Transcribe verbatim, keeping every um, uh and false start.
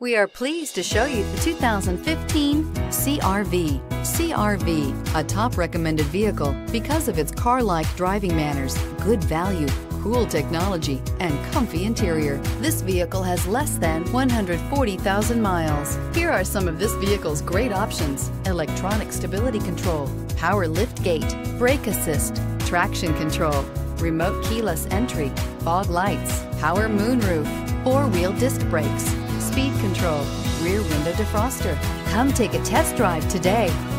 We are pleased to show you the two thousand fifteen C R V. C R V, a top recommended vehicle because of its car-like driving manners, good value, cool technology, and comfy interior. This vehicle has less than one hundred forty thousand miles. Here are some of this vehicle's great options: electronic stability control, power lift gate, brake assist, traction control, remote keyless entry, fog lights, power moonroof, four-wheel disc brakes, speed control, rear window defroster. Come take a test drive today.